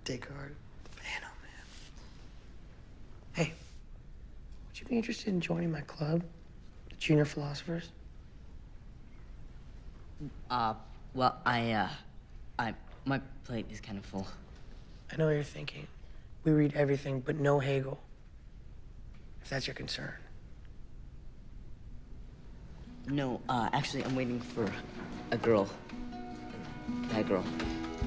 Descartes, the piano man. Hey, would you be interested in joining my club, the Junior Philosophers? Well, my plate is kind of full. I know what you're thinking. We read everything, but no Hegel. If that's your concern. No, actually, I'm waiting for a girl. That girl.